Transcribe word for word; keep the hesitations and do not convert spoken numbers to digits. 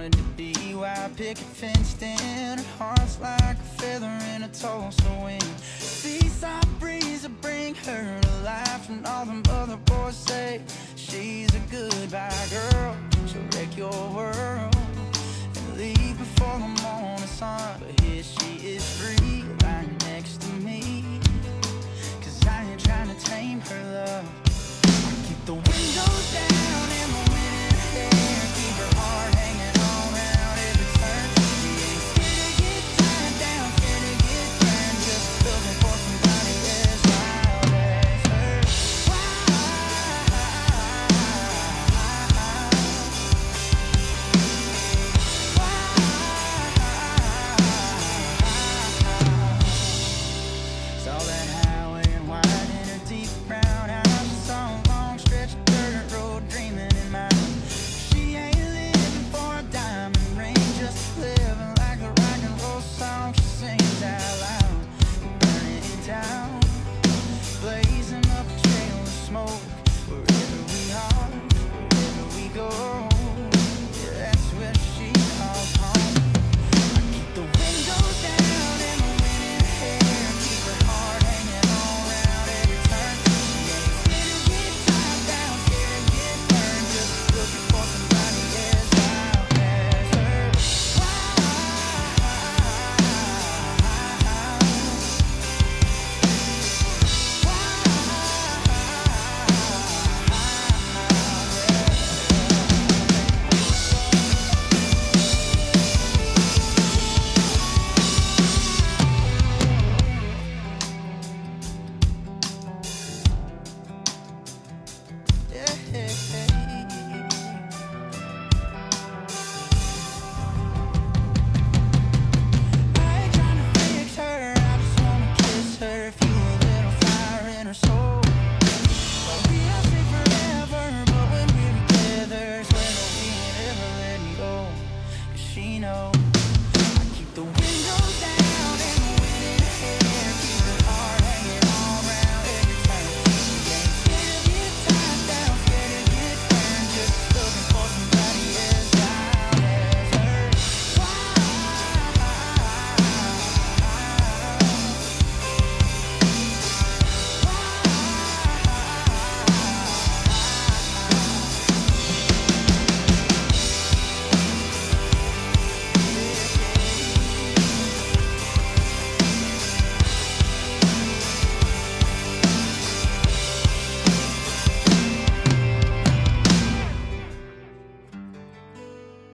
wanted to be why picket fenced in. Her heart's like a feather in a Tulsa wind. Seaside breeze will bring her to life, and all them other boys say she's a goodbye girl. She'll wreck your world and leave before the morning sun. But here she is free, right next to me, 'cause I ain't trying to tame her love. Keep the window